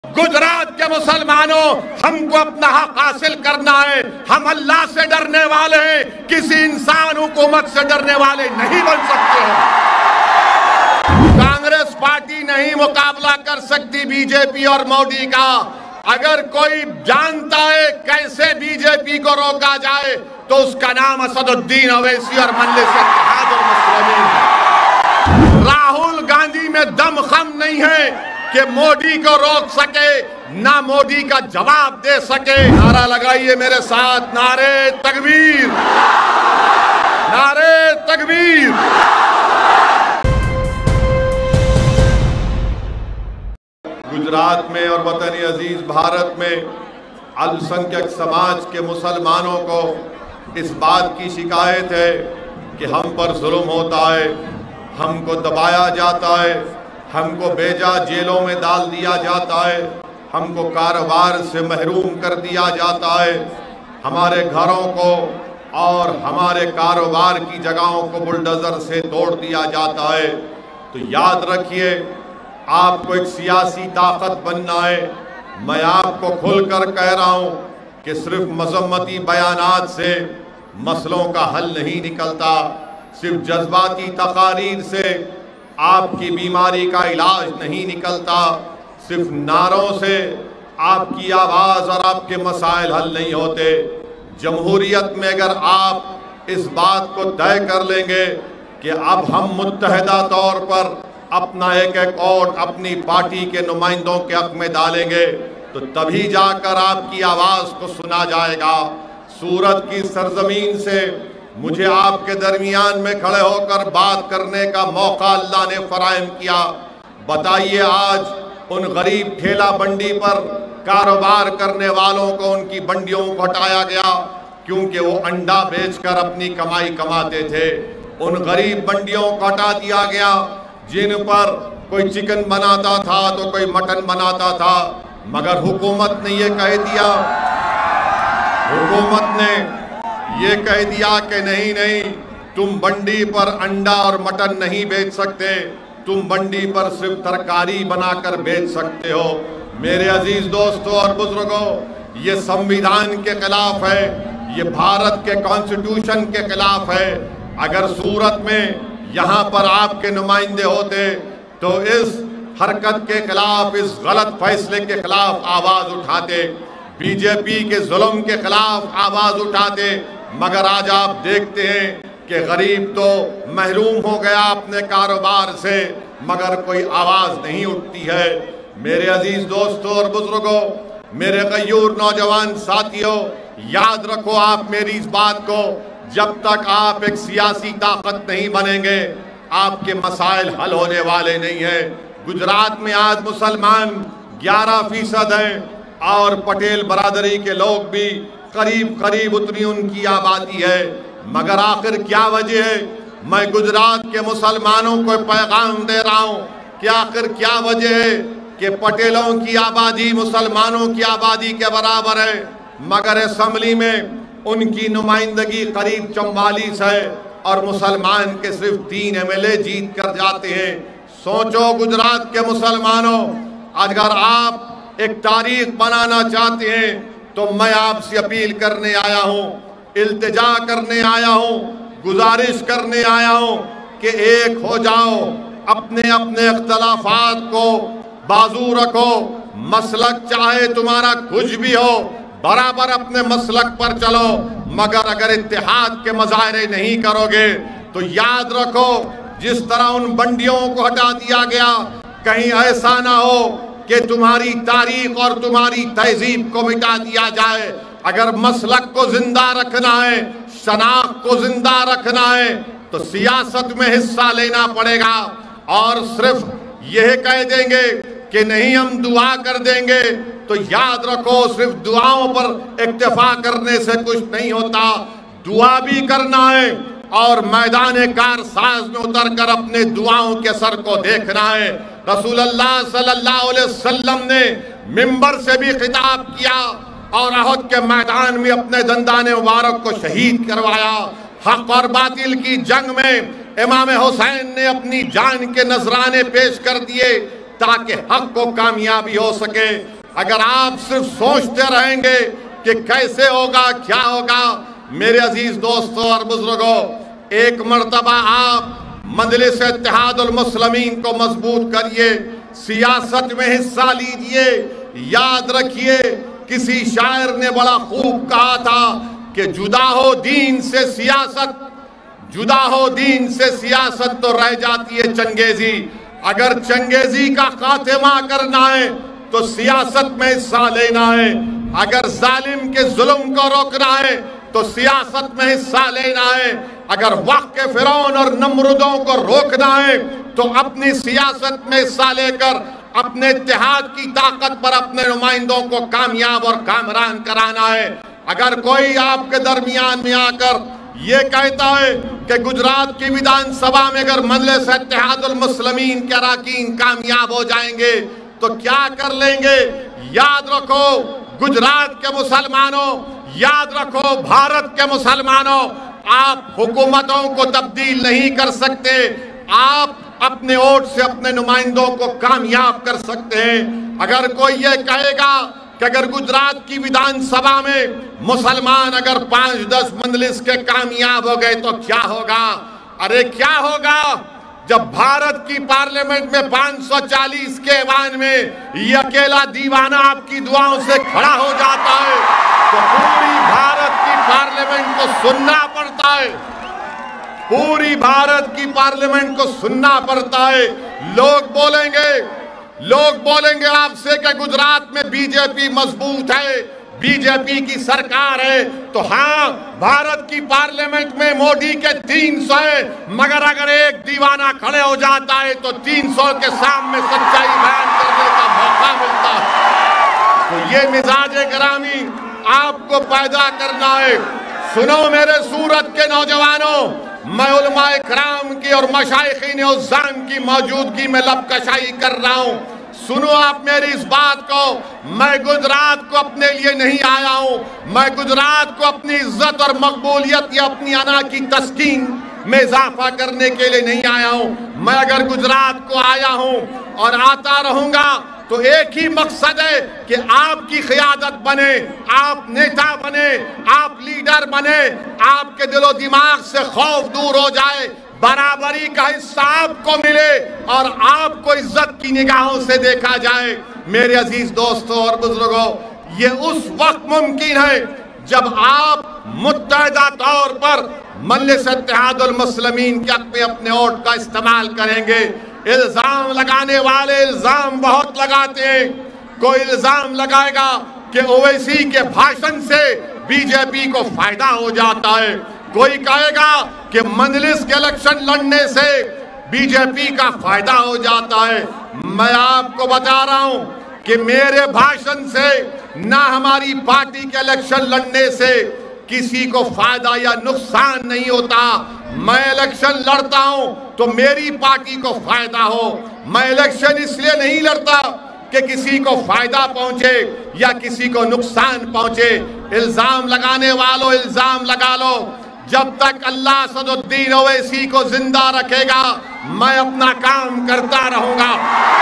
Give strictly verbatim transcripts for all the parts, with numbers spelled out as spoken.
गुजरात के मुसलमानों, हमको अपना हक हासिल करना है। हम अल्लाह से डरने वाले हैं, किसी इंसान हुकूमत से डरने वाले नहीं बन सकते हैं। कांग्रेस पार्टी नहीं मुकाबला कर सकती बीजेपी और मोदी का। अगर कोई जानता है कैसे बीजेपी को रोका जाए तो उसका नाम असदुद्दीन ओवैसी और मजलिस इत्तेहादुल मुस्लिमीन है। राहुल गांधी में दमखम नहीं है कि मोदी को रोक सके, ना मोदी का जवाब दे सके। नारा लगाइए मेरे साथ, नारे तकबीर, नारे तकबीर। गुजरात में और वतन अजीज भारत में अल्पसंख्यक समाज के मुसलमानों को इस बात की शिकायत है कि हम पर जुल्म होता है, हमको दबाया जाता है, हमको बेजा जेलों में डाल दिया जाता है, हमको कारोबार से महरूम कर दिया जाता है, हमारे घरों को और हमारे कारोबार की जगहों को बुलडोजर से तोड़ दिया जाता है। तो याद रखिए, आपको एक सियासी ताकत बनना है। मैं आपको खुलकर कह रहा हूं कि सिर्फ मजम्मती बयानात से मसलों का हल नहीं निकलता, सिर्फ जज्बाती तकारीर से आपकी बीमारी का इलाज नहीं निकलता, सिर्फ नारों से आपकी आवाज़ और आपके मसाइल हल नहीं होते। जमहूरियत में अगर आप इस बात को तय कर लेंगे कि अब हम मुत्तहिदा तौर पर अपना एक एक वोट अपनी पार्टी के नुमाइंदों के हक में डालेंगे, तो तभी जाकर आपकी आवाज़ को सुना जाएगा। सूरत की सरजमीन से मुझे आपके दरमियान में खड़े होकर बात करने का मौका अल्लाह ने फराहम किया। बताइए, आज उन गरीब ठेला बंडी पर कारोबार करने वालों को उनकी बंडियों को हटाया गया क्योंकि वो अंडा बेचकर अपनी कमाई कमाते थे। उन गरीब बंडियों को हटा दिया गया जिन पर कोई चिकन बनाता था तो कोई मटन बनाता था, मगर हुकूमत ने ये कह दिया, हुकूमत ने ये कह दिया कि नहीं नहीं, तुम बंडी पर अंडा और मटन नहीं बेच सकते, तुम बंडी पर सिर्फ तरकारी बनाकर बेच सकते हो। मेरे अजीज दोस्तों और बुजुर्गों, ये संविधान के खिलाफ है, ये भारत के कॉन्स्टिट्यूशन के खिलाफ है। अगर सूरत में यहाँ पर आपके नुमाइंदे होते तो इस हरकत के खिलाफ, इस गलत फैसले के खिलाफ आवाज उठाते, बीजेपी के जुल्म के खिलाफ आवाज उठाते। मगर आज आप देखते हैं कि गरीब तो महरूम हो गया अपने कारोबार से, मगर कोई आवाज नहीं उठती है। मेरे अजीज दोस्तों और बुजुर्गों, मेरे गयूर नौजवान साथियों, याद रखो आप मेरी इस बात को, जब तक आप एक सियासी ताकत नहीं बनेंगे आपके मसाइल हल होने वाले नहीं है। गुजरात में आज मुसलमान ग्यारह फीसद हैं और पटेल बरादरी के लोग भी करीब करीब उतनी उनकी आबादी है। मगर आखिर क्या वजह है? मैं गुजरात के मुसलमानों को पैगाम दे रहा हूँ कि आखिर क्या वजह है कि पटेलों की आबादी मुसलमानों की आबादी के बराबर है, मगर असेंबली में उनकी नुमाइंदगी करीब चौवालीस है और मुसलमान के सिर्फ तीन एम एल ए जीत कर जाते हैं। सोचो गुजरात के मुसलमानों, अगर आप एक तारीख बनाना चाहते हैं तो मैं आपसे अपील करने आया हूँ, इल्तिजा करने आया हूँ, गुजारिश करने आया हूँ कि एक हो जाओ, अपने अपने इख्तलाफात को बाजू रखो। मसलक चाहे तुम्हारा कुछ भी हो, बराबर अपने मसलक पर चलो, मगर अगर इत्तेहाद के मज़ाहरे नहीं करोगे तो याद रखो, जिस तरह उन बंडियों को हटा दिया गया, कहीं ऐसा ना हो कि तुम्हारी तारीख और तुम्हारी तहजीब को मिटा दिया जाए। अगर मसलक को जिंदा रखना है, शनाख्त को जिंदा रखना है, तो सियासत में हिस्सा लेना पड़ेगा। और सिर्फ यह कह देंगे कि नहीं हम दुआ कर देंगे, तो याद रखो सिर्फ दुआओं पर इक्तफा करने से कुछ नहीं होता, दुआ भी करना है और मैदान कारसाज में उतरकर अपने दुआओं के असर को देखना है। रसूलुल्लाह सल्लल्लाहु अलैहि वसल्लम ने मिंबर से भी खिताब किया और अहद के मैदान में अपने दंदाने मुबारक को शहीद करवाया। हक और बातिल की जंग में इमाम हुसैन ने अपनी जान के नजराने पेश कर दिए। تاکہ حق کو کامیابی ہو سکے۔ اگر آپ صرف سوچتے رہیں گے کہ کیسے ہوگا کیا ہوگا، میرے عزیز دوستوں اور بزرگوں، ایک مرتبہ آپ مجلس اتحاد المسلمین کو مضبوط کریے، سیاست میں حصہ لیجئے۔ یاد رکھیے کسی شاعر نے بڑا خوب کہا تھا کہ جدا ہو دین سے سیاست، جدا ہو دین سے سیاست تو رہ جاتی ہے چنگیزی۔ اگر چنگیزی کا خاتمہ کرنا ہے تو سیاست میں حصہ لینا ہے، اگر ظالم کے ظلم کو روکنا ہے تو سیاست میں حصہ لینا ہے، اگر وقت کے فرعون اور نمرودوں کو روکنا ہے تو اپنی سیاست میں حصہ لے کر اپنے اتحاد کی طاقت پر اپنے نمائندوں کو کامیاب اور کامران کرانا ہے۔ اگر کوئی آپ کے درمیان میں آ کر یہ کہتا ہے کہ گجرات کی ویدھان سبھا میں اگر مجلس اتحاد المسلمین کے اراکین کامیاب ہو جائیں گے تو کیا کر لیں گے؟ یاد رکھو گجرات کے مسلمانوں، یاد رکھو بھارت کے مسلمانوں، آپ حکومتوں کو تبدیل نہیں کر سکتے، آپ اپنے ووٹ سے اپنے نمائندوں کو کامیاب کر سکتے ہیں۔ اگر کوئی یہ کہے گا کہ اگر گجرات کی ویدھان سبھا میں مسلمان اگر پانچ دس مجلس کے کامیاب ہو گئے تو کیا ہوگا؟ ارے کیا ہوگا؟ جب بھارت کی پارلیمنٹ میں پانچ سو چالیس کے ایوان میں یہ اکیلا دیوانہ آپ کی دعاؤں سے کھڑا ہو جاتا ہے تو پوری بھارت کی پارلیمنٹ کو سننا پڑتا ہے، پوری بھارت کی پارلیمنٹ کو سننا پڑتا ہے۔ لوگ بولیں گے لوگ بولیں گے آپ سے کہ گجرات میں بی جے پی مضبوط ہے، بی جے پی کی سرکار ہے، تو ہاں بھارت کی پارلیمنٹ میں مودی کے تین سو ہے، مگر اگر ایک دیوانہ کھڑے ہو جاتا ہے تو تین سو کے سامنے سچائی بیان کرنے کا موقع ملتا ہے۔ تو یہ مزاج گرامی آپ کو پیدا کرنا ہے۔ سنو میرے سورت کے نوجوانوں، میں علماء کرام کی اور مشائخین عظام کی موجودگی میں لب کشائی کر رہا ہوں۔ سنو آپ میری اس بات کو، میں گجرات کو اپنے لیے نہیں آیا ہوں، میں گجرات کو اپنی عزت اور مقبولیت یا اپنی انا کی تسکین میں اضافہ کرنے کے لیے نہیں آیا ہوں۔ میں اگر گجرات کو آیا ہوں اور آتا رہوں گا تو ایک ہی مقصد ہے کہ آپ کی قیادت بنے، آپ نیتا بنے، آپ لیڈر بنے، آپ کے دل و دماغ سے خوف دور ہو جائے، برابری کا حصہ آپ کو ملے اور آپ کو عزت کی نگاہوں سے دیکھا جائے۔ میرے عزیز دوستوں اور بزرگوں، یہ اس وقت ممکن ہے جب آپ متحدہ طور پر مجلس اتحاد المسلمین کے حق میں اپنے ووٹ کا استعمال کریں گے۔ الزام لگانے والے الزام بہت لگاتے ہیں۔ کوئی الزام لگائے گا کہ اویسی کے بھاشن سے بی جے پی کو فائدہ ہو جاتا ہے، کوئی کہے گا کہ مجلس کے الیکشن لڑنے سے بی جے پی کا فائدہ ہو جاتا ہے۔ میں آپ کو بتا رہا ہوں کہ میرے بھاشن سے نہ ہماری پارٹی کے الیکشن لڑنے سے کسی کو فائدہ یا نقصان نہیں ہوتا۔ میں الیکشن لڑتا ہوں تو میری پارٹی کو فائدہ ہو، میں الیکشن اس لیے نہیں لڑتا کہ کسی کو فائدہ پہنچے یا کسی کو نقصان پہنچے۔ الزام لگانے والوں الزام لگا لو، جب تک اللہ اسد الدین اویسی کو زندہ رکھے گا میں اپنا کام کرتا رہوں گا۔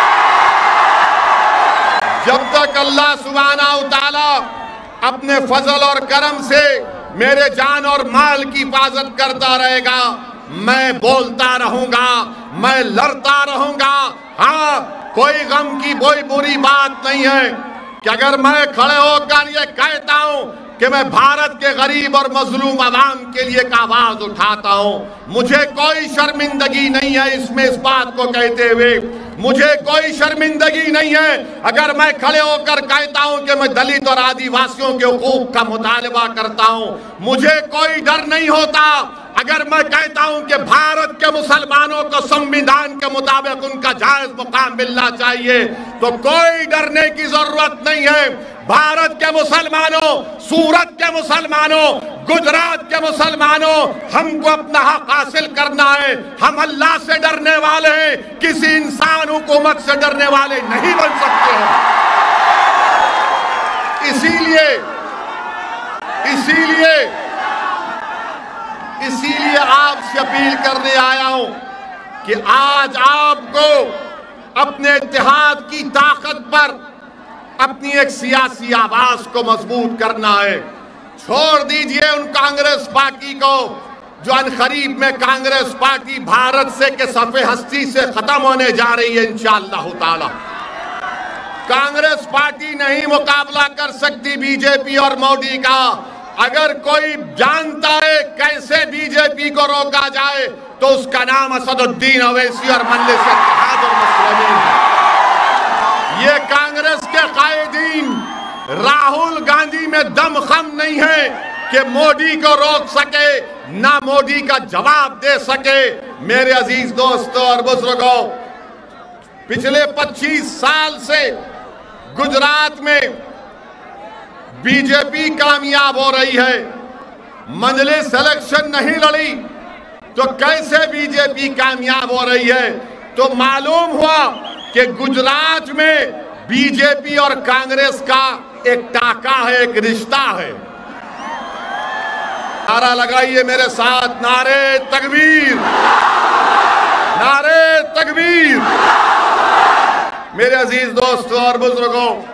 جب تک اللہ سبحانہ وتعالی اپنے فضل اور کرم سے میرے جان اور مال کی حفاظت کرتا رہے گا میں بولتا رہوں گا، میں لڑتا رہوں گا۔ ہاں کوئی غم کی کوئی بری بات نہیں ہے کہ اگر میں کھڑے ہو کر یہ کہتا ہوں کہ میں بھارت کے غریب اور مظلوم عوام کے لیے ایک آواز اٹھاتا ہوں، مجھے کوئی شرمندگی نہیں ہے اس میں اس بات کو کہتے ہوئے، مجھے کوئی شرمندگی نہیں ہے اگر میں کھڑے ہو کر کہتا ہوں کہ میں دلت اور آدی واسیوں کے حقوق کا مطالبہ کرتا ہوں، مجھے کوئی ڈر نہیں ہوتا اگر میں کہتا ہوں کہ بھارت کے مسلمانوں کو سمویدھان کے مطابق ان کا جائز مقام ملنا چاہیے، تو کوئی ڈرنے کی ضرورت نہیں ہے۔ بھارت کے مسلمانوں، سورت کے مسلمانوں، گجرات کے مسلمانوں، ہم کو اپنا حق حاصل کرنا ہے۔ ہم اللہ سے ڈرنے والے ہیں، کسی انسان حکومت سے ڈرنے والے نہیں بن سکتے ہیں۔ اسی لیے اسی لیے اسی لیے آپ سے اپیل کرنے آیا ہوں کہ آج آپ کو اپنے اتحاد کی طاقت پر اپنی ایک سیاسی آواز کو مضبوط کرنا ہے۔ چھوڑ دیجئے ان کانگریس پارٹی کو جو عنقریب میں کانگریس پارٹی بھارت سے کے صفحے ہستی سے ختم ہونے جا رہی ہے انشاءاللہ تعالی۔ کانگریس پارٹی نہیں مقابلہ کر سکتی بی جے پی اور مودی کا۔ اگر کوئی جانتا ہے کیسے بی جے پی کو روکا جائے تو اس کا نام اسد الدین اویسی اور مجلس اتحاد المسلمین ہے۔ یہ کانگریس کے قائدین راہل گاندھی میں دم خم نہیں ہے کہ مودی کو روک سکے نہ مودی کا جواب دے سکے۔ میرے عزیز دوستوں اور بزرگوں، پچھلے پچیس سال سے گجرات میں بی جے پی کامیاب ہو رہی ہے، مجلس الیکشن نہیں لڑی تو کیسے بی جے پی کامیاب ہو رہی ہے؟ تو معلوم ہوا کہ گجرات میں بی جے پی اور کانگریس کا ایک ٹاکا ہے، ایک رشتہ ہے۔ نعرہ لگائیے میرے ساتھ، نعرہ تکبیر، نعرہ تکبیر۔ میرے عزیز دوستوں اور بزرگوں،